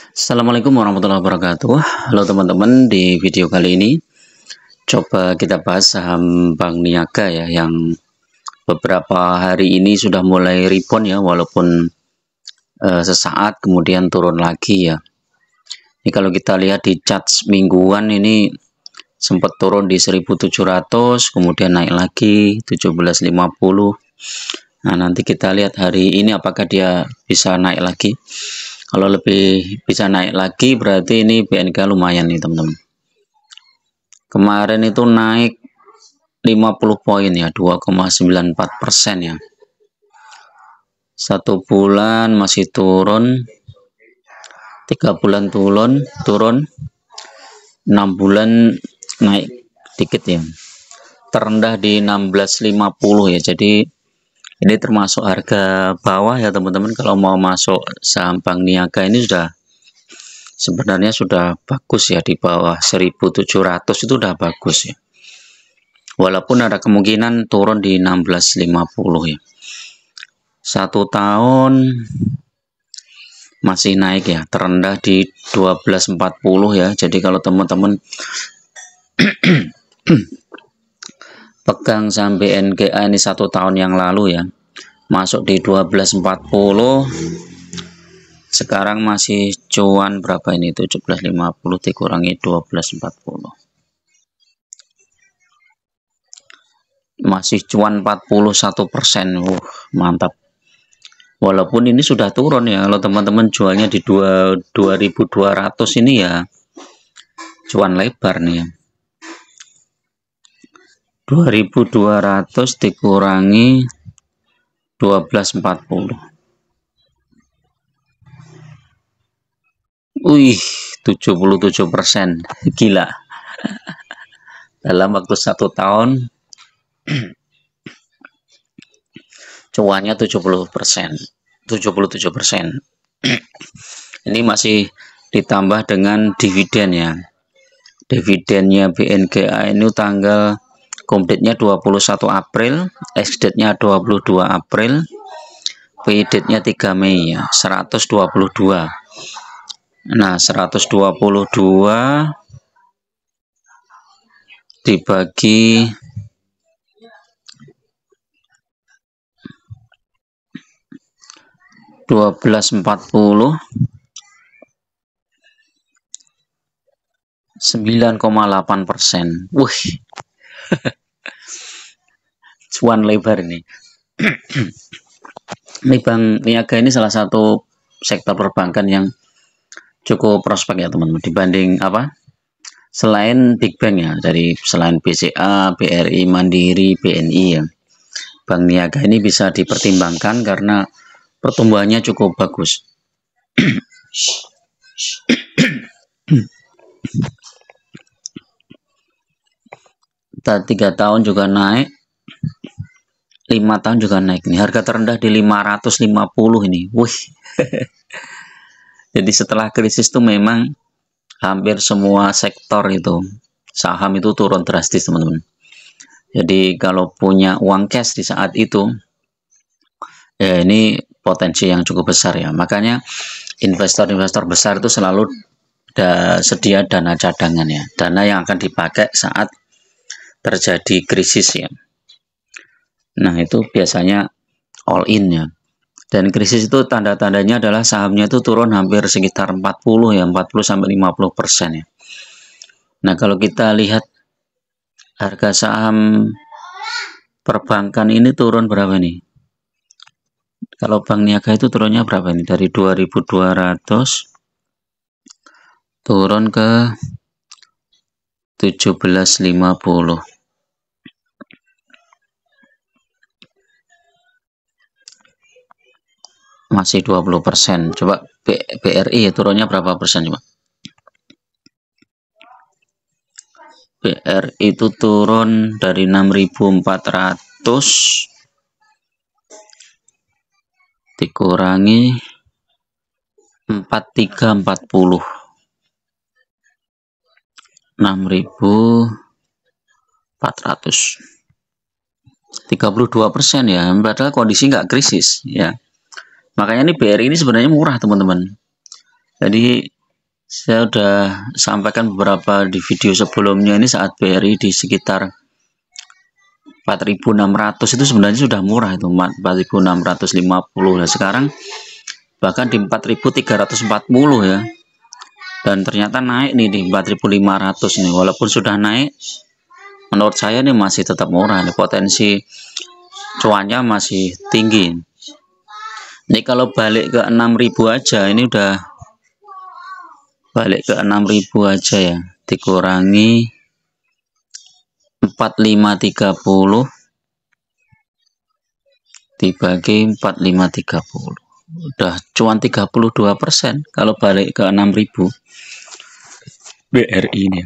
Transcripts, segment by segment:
Assalamualaikum warahmatullahi wabarakatuh. Halo teman-teman, di video kali ini coba kita bahas saham Bank Niaga ya, yang beberapa hari ini sudah mulai rebound ya, walaupun sesaat kemudian turun lagi ya. Ini kalau kita lihat di chart mingguan ini sempat turun di 1700, kemudian naik lagi 1750. Nah, nanti kita lihat hari ini apakah dia bisa naik lagi. Kalau lebih bisa naik lagi berarti ini BNK lumayan nih teman-teman. Kemarin itu naik 50 poin ya, 2,94% ya. 1 bulan masih turun, 3 bulan turun, 6 bulan naik dikit ya. Terendah di 1650 ya. Jadi ini termasuk harga bawah ya teman-teman. Kalau mau masuk saham Bank Niaga ini sebenarnya sudah bagus ya, di bawah 1700 itu udah bagus ya. Walaupun ada kemungkinan turun di 1650 ya. 1 tahun masih naik ya, terendah di 1240 ya. Jadi kalau teman-teman pegang saham BNKA ini 1 tahun yang lalu ya, masuk di 1240, sekarang masih cuan berapa ini, 1750 dikurangi 1240, masih cuan 41%. Mantap. Walaupun ini sudah turun ya, kalau teman-teman jualnya di 2200 ini ya cuan lebar nih ya. 2200 dikurangi 1240. Wih, 77%. Gila. Dalam waktu 1 tahun cuannya 77%. Ini masih ditambah dengan dividen ya. Dividennya BNKA ini tanggal komdate-nya 21 April, ex-date-nya 22 April, pay date-nya 3 Mei ya, 122. Nah, 122 dibagi 1240, 9,8%. Wih, cuan lebar ini. Ini Bank Niaga ini salah satu sektor perbankan yang cukup prospek ya teman-teman, dibanding selain Big Bank ya, dari selain BCA, BRI, Mandiri, BNI ya. Bank Niaga ini bisa dipertimbangkan karena pertumbuhannya cukup bagus. 3 tahun juga naik, 5 tahun juga naik nih. Harga terendah di 550 ini. Wih. Jadi setelah krisis tuh memang hampir semua sektor itu saham itu turun drastis teman-teman. Jadi kalau punya uang cash di saat itu ya, ini potensi yang cukup besar ya. Makanya investor-investor besar itu selalu sedia dana cadangan ya, dana yang akan dipakai saat terjadi krisis ya. Nah, itu biasanya all in ya. Dan krisis itu tanda-tandanya adalah sahamnya itu turun hampir sekitar 40 ya, 40 sampai 50% ya. Nah, kalau kita lihat harga saham perbankan ini turun berapa nih? Kalau Bank Niaga itu turunnya berapa ini? Dari 2200 turun ke 1750. Masih 20%. Coba BRI ya, turunnya berapa persen coba? BRI itu turun dari 6.400 dikurangi 4340, 6.400, 32% ya. Padahal kondisi nggak krisis ya. Makanya ini BRI ini sebenarnya murah teman-teman. Jadi Saya udah sampaikan beberapa di video sebelumnya, ini saat BRI di sekitar 4.600 itu sebenarnya sudah murah, itu 4.650. Nah, sekarang bahkan di 4.340 ya. Dan ternyata naik nih di 4.500 nih. Walaupun sudah naik, menurut saya ini masih tetap murah nih, potensi cuannya masih tinggi. Ini kalau balik ke 6.000 aja, ini udah balik ke 6.000 aja ya, dikurangi 4530 dibagi 4530, udah cuan 32% kalau balik ke 6.000 BRI ini.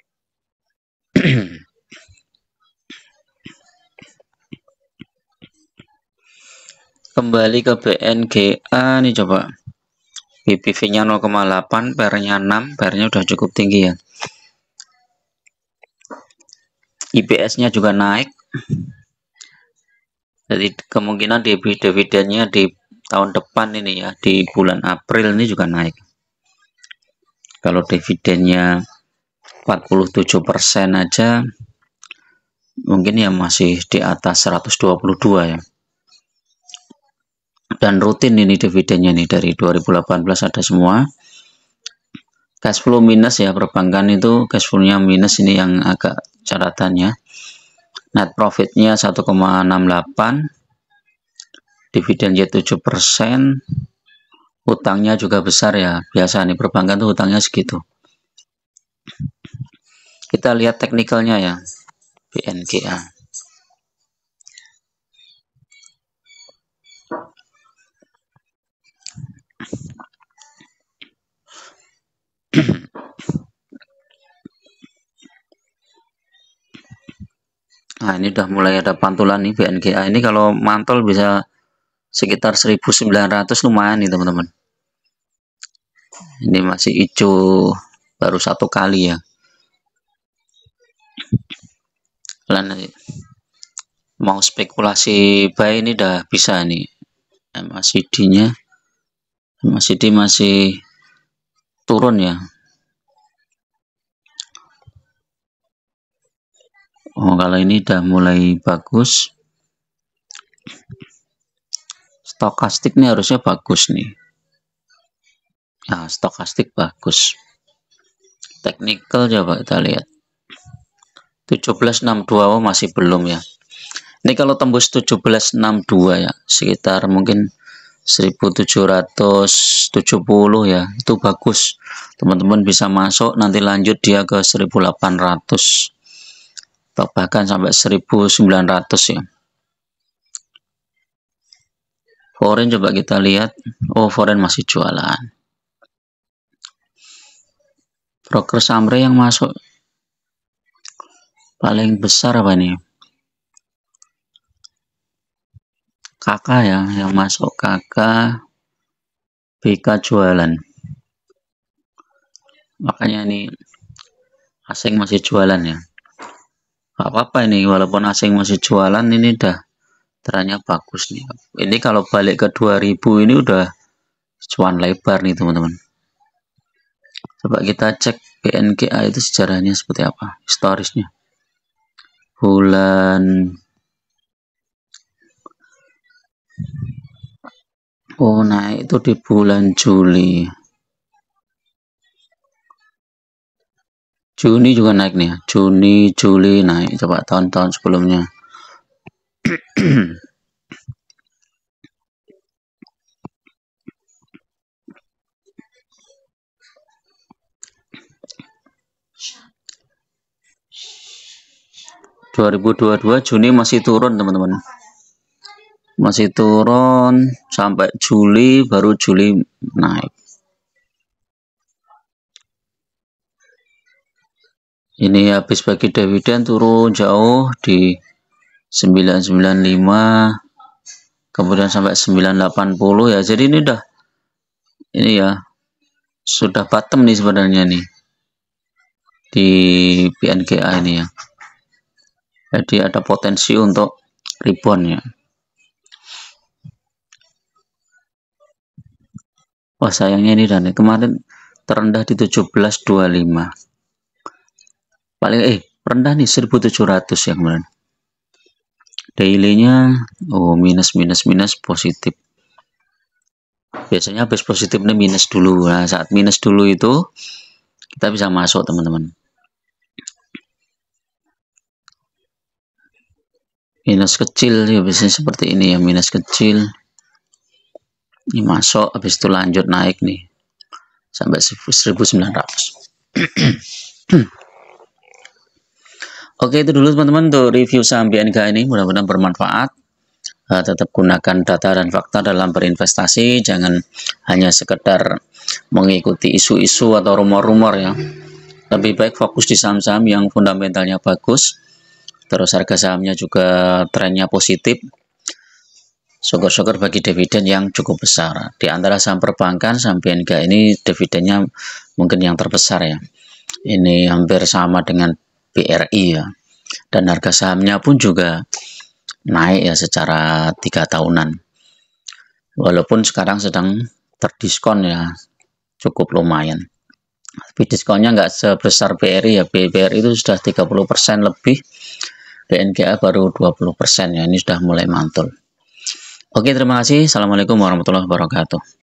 Kembali ke BNGA nih, coba BPV-nya 0,8, PR-nya 6, PR-nya udah cukup tinggi ya. IPS-nya juga naik, jadi kemungkinan dividennya di tahun depan ini ya, di bulan April ini juga naik. Kalau dividennya 47% aja, mungkin ya masih di atas 122 ya. Dan rutin ini dividennya nih, dari 2018 ada semua. Cash flow minus ya, perbankan itu cash flow-nya minus, ini yang agak catatannya. Net profit-nya 1,68, dividennya 7%, utangnya juga besar ya, biasa nih perbankan tuh utangnya segitu. Kita lihat teknikalnya ya, BNGA. Nah, ini udah mulai ada pantulan nih BNGA. Ini kalau mantul bisa sekitar 1.900, lumayan nih teman-teman. Ini masih hijau baru satu kali ya. Kalian mau spekulasi buy ini udah bisa nih. MACD-nya, MACD masih turun ya. Oh, kalau ini udah mulai bagus. Stokastik nih harusnya bagus nih. Nah, stokastik bagus. Teknikal coba kita lihat. 1762, oh masih belum ya. Ini kalau tembus 1762 ya, sekitar mungkin 1770 ya, itu bagus. Teman-teman bisa masuk, nanti lanjut dia ke 1800 atau bahkan sampai 1900 ya. Foreign coba kita lihat. Oh, foreign masih jualan. Broker Samre yang masuk paling besar apa nih? Kakak ya, yang masuk kakak, BK jualan. Makanya ini asing masih jualan ya. Gak apa-apa ini, walaupun asing masih jualan, ini udah trennya bagus nih. Ini kalau balik ke 2000 ini udah cuan lebar nih teman-teman. Coba kita cek BNGA itu sejarahnya seperti apa, historisnya. Oh, naik itu di bulan Juli. Juni juga naik nih ya. Juni, Juli naik. Coba tahun-tahun sebelumnya. ...2022 Juni masih turun teman-teman. Masih turun sampai Juli, baru Juli naik. Ini habis bagi dividen turun jauh di 995, kemudian sampai 980 ya. Jadi ini udah, ini ya sudah bottom nih sebenarnya nih di BNGA ini ya. Jadi ada potensi untuk rebound ya. Wah, sayangnya ini dan kemarin terendah di 17.25. Paling rendah nih 1.700 ya kemarin. Daily-nya minus positif. Biasanya habis positif ini minus dulu. Nah, saat minus dulu itu kita bisa masuk, teman-teman. Minus kecil ya biasanya seperti ini ya, minus kecil. Ini masuk, habis itu lanjut naik nih sampai 1.900. Oke, itu dulu teman-teman untuk review saham BNK ini, mudah-mudahan bermanfaat. Tetap gunakan data dan fakta dalam berinvestasi, jangan hanya sekedar mengikuti isu-isu atau rumor-rumor ya. Lebih baik fokus di saham-saham yang fundamentalnya bagus, terus harga sahamnya juga trennya positif. Syukur-syukur bagi dividen yang cukup besar. Di antara saham perbankan, saham BNK ini dividennya mungkin yang terbesar ya. Ini hampir sama dengan BRI ya. Dan harga sahamnya pun juga naik ya secara 3 tahunan. Walaupun sekarang sedang terdiskon ya, cukup lumayan. Tapi diskonnya nggak sebesar BRI ya. BRI itu sudah 30% lebih, BNKA baru 20% ya. Ini sudah mulai mantul. Oke, terima kasih. Assalamualaikum warahmatullahi wabarakatuh.